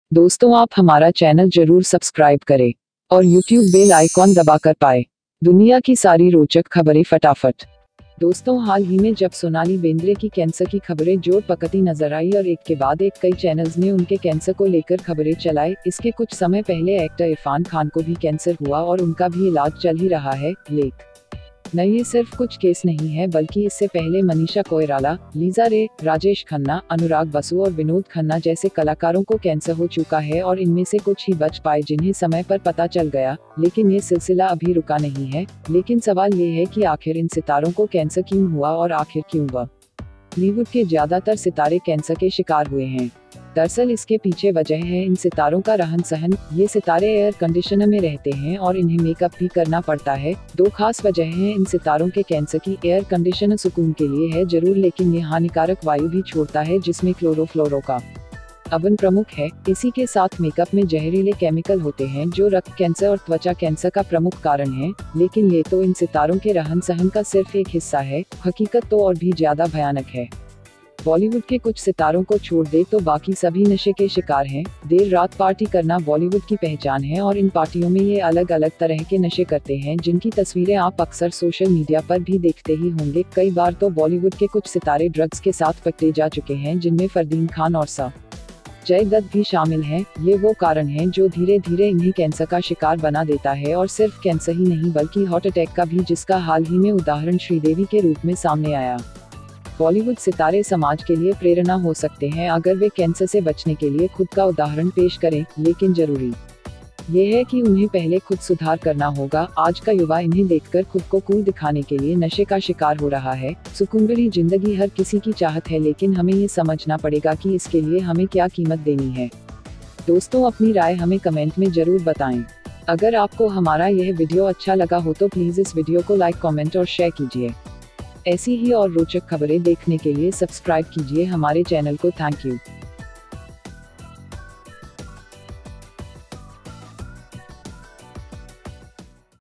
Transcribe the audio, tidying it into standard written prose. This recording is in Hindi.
दोस्तों, आप हमारा चैनल जरूर सब्सक्राइब करें और यूट्यूब बेल आइकॉन दबाकर पाएं दुनिया की सारी रोचक खबरें फटाफट। दोस्तों, हाल ही में जब सोनाली बेंद्रे की कैंसर की खबरें जोर पकड़ती नजर आई और एक के बाद एक कई चैनल्स ने उनके कैंसर को लेकर खबरें चलाई। इसके कुछ समय पहले एक्टर इरफान खान को भी कैंसर हुआ और उनका भी इलाज चल ही रहा है। न ये सिर्फ कुछ केस नहीं है, बल्कि इससे पहले मनीषा कोइराला, लीजा रे, राजेश खन्ना, अनुराग बसु और विनोद खन्ना जैसे कलाकारों को कैंसर हो चुका है और इनमें से कुछ ही बच पाए जिन्हें समय पर पता चल गया। लेकिन ये सिलसिला अभी रुका नहीं है। लेकिन सवाल ये है कि आखिर इन सितारों को कैंसर क्यों हुआ और आखिर क्यों हुआ। बॉलीवुड के ज्यादातर सितारे कैंसर के शिकार हुए हैं। दरअसल इसके पीछे वजह है इन सितारों का रहन सहन। ये सितारे एयर कंडीशनर में रहते हैं और इन्हें मेकअप भी करना पड़ता है। दो खास वजह हैं इन सितारों के कैंसर की। एयर कंडीशनर सुकून के लिए है जरूर, लेकिन ये हानिकारक वायु भी छोड़ता है जिसमें क्लोरोफ्लोरो का कार्बन प्रमुख है। इसी के साथ मेकअप में जहरीले केमिकल होते हैं जो रक्त कैंसर और त्वचा कैंसर का प्रमुख कारण है। लेकिन ये तो इन सितारों के रहन सहन का सिर्फ एक हिस्सा है, हकीकत तो और भी ज्यादा भयानक है। बॉलीवुड के कुछ सितारों को छोड़ दे तो बाकी सभी नशे के शिकार हैं। देर रात पार्टी करना बॉलीवुड की पहचान है और इन पार्टियों में ये अलग अलग तरह के नशे करते हैं जिनकी तस्वीरें आप अक्सर सोशल मीडिया पर भी देखते ही होंगे। कई बार तो बॉलीवुड के कुछ सितारे ड्रग्स के साथ पकड़े जा चुके हैं, जिनमें फरदीन खान और संजय दत्त भी शामिल हैं। ये वो कारण हैं जो धीरे धीरे इन्हें कैंसर का शिकार बना देता है, और सिर्फ कैंसर ही नहीं बल्कि हार्ट अटैक का भी, जिसका हाल ही में उदाहरण श्रीदेवी के रूप में सामने आया। बॉलीवुड सितारे समाज के लिए प्रेरणा हो सकते हैं अगर वे कैंसर से बचने के लिए खुद का उदाहरण पेश करें, लेकिन जरूरी ये है कि उन्हें पहले खुद सुधार करना होगा। आज का युवा इन्हें देखकर खुद को कूल दिखाने के लिए नशे का शिकार हो रहा है। सुकून भरी जिंदगी हर किसी की चाहत है, लेकिन हमें ये समझना पड़ेगा कि इसके लिए हमें क्या कीमत देनी है। दोस्तों, अपनी राय हमें कमेंट में जरूर बताएं। अगर आपको हमारा यह वीडियो अच्छा लगा हो तो प्लीज इस वीडियो को लाइक, कमेंट और शेयर कीजिए। ऐसी ही और रोचक खबरें देखने के लिए सब्सक्राइब कीजिए हमारे चैनल को। Thank you.